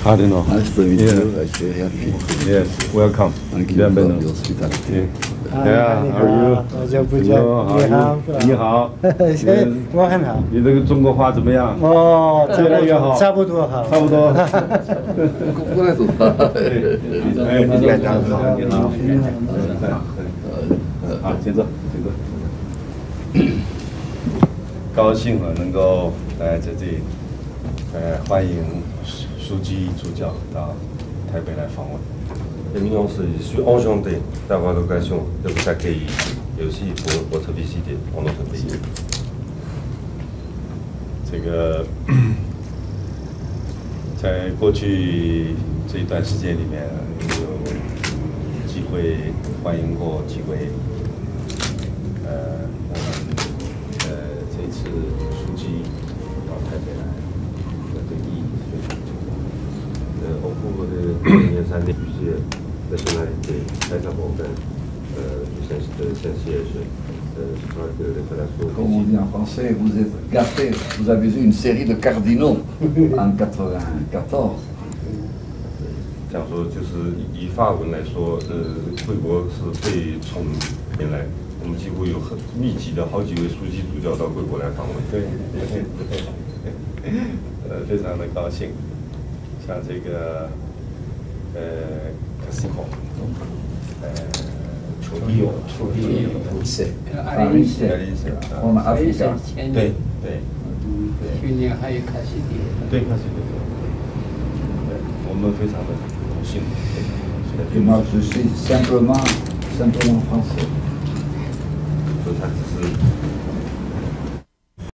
Cardinal. Nice to meet you. I'm very happy. Yes, welcome. Thank you for Bienvenido. your hospitality. Yeah, how are you? 好久不见， Hello, 你 how 好 are you？ 你好。 我很好。 你这个中国话怎么样？ 哦， 越来越好， 差不多好。 差不多。 过来走吧。 哎，你好，你好。好，请坐，请坐。高兴了，能够来在这里，欢迎书记主教到台北来访问。 Éminence, je suis enchanté d'avoir l'occasion de vous accueillir et aussi pour votre visite en notre pays. 这个在过去这一段时间里面，有机会欢迎过几位，我们这次书记到台北来，这个意义非常重要。 Au cours des dernières années, plusieurs nationalités très importantes du Saint-Siège. Je crois que les relations. Comme on dit en français, vous êtes gâtés. Vous avez eu une série de cardinaux en 94. 这样说就是以法文来说，贵国是被从年来，我们几乎有很密集的好几位书记主教到贵国来访问。 对，非常的高兴。像这个卡西孔，楚利欧， 阿里斯，我们阿里斯， 对。 去年还有卡西迪， 对，卡西迪，对，我们非常的荣幸。 Et moi, je suis simplement français. 所以他只是